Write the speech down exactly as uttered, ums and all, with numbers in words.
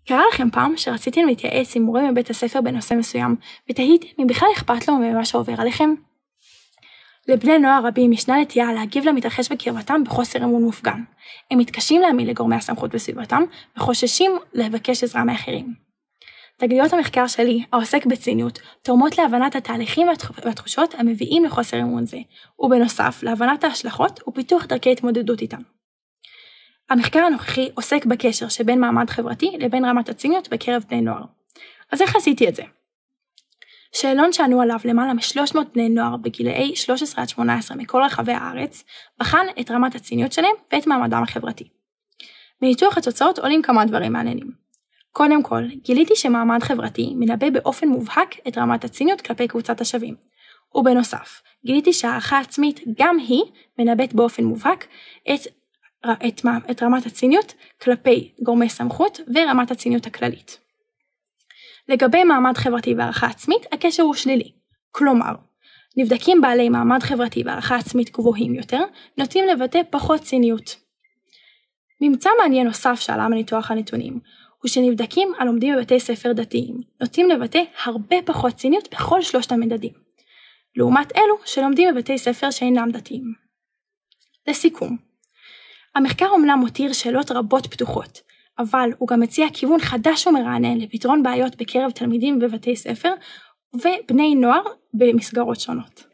קרה לכם פעם שרציתם להתייעץ עם מורה מבית הספר בנושא מסוים, ותהיתם אם בכלל אכפת לו ממה שעובר עליכם? לבני נוער רבים ישנה נטייה להגיב למתרחש בקרבתם בחוסר אמון מופגן. הם מתקשים להאמין לגורמי הסמכות בסביבתם, וחוששים לבקש עזרה מאחרים. תגליות המחקר שלי, העוסק בציניות, תורמות להבנת התהליכים והתחושות המביאים לחוסר אמון זה, ובנוסף להבנת ההשלכות ופיתוח דרכי התמודדות איתם. המחקר הנוכחי עוסק בקשר שבין מעמד חברתי לבין רמת הציניות בקרב בני נוער. אז איך עשיתי את זה? שאלון שענו עליו למעלה מ-שלוש מאות בני נוער בגילאי שלוש עשרה עד שמונה עשרה מכל רחבי הארץ, בחן את רמת הציניות שלהם ואת מעמדם החברתי. מניתוח התוצאות עולים כמה דברים מעניינים. קודם כל, גיליתי שמעמד חברתי מנבא באופן מובהק את רמת הציניות כלפי קבוצת השווים. ובנוסף, גיליתי שהערכה עצמית גם היא מנבאת באופן מובהק את, את, את רמת הציניות כלפי גורמי סמכות ורמת הציניות הכללית. לגבי מעמד חברתי והערכה עצמית, הקשר הוא שלילי. כלומר, נבדקים בעלי מעמד חברתי והערכה עצמית גבוהים יותר, נוטים לבטא פחות ציניות. ממצא מעניין נוסף שעלה מניתוח הנתונים, הוא שנבדקים הלומדים בבתי ספר דתיים, נוטים לבטא הרבה פחות ציניות בכל שלושת המדדים, לעומת אלו שלומדים בבתי ספר שאינם דתיים. לסיכום, המחקר אומנם מותיר שאלות רבות פתוחות, אבל הוא גם מציע כיוון חדש ומרענן לפתרון בעיות בקרב תלמידים בבתי ספר ובני נוער במסגרות שונות.